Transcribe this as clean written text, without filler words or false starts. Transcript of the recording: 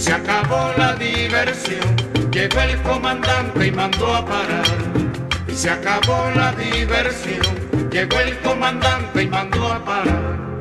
se acabó la diversión. Llegó el comandante y mandó a parar. Y se acabó la diversión. Llegó el comandante y mandó a parar.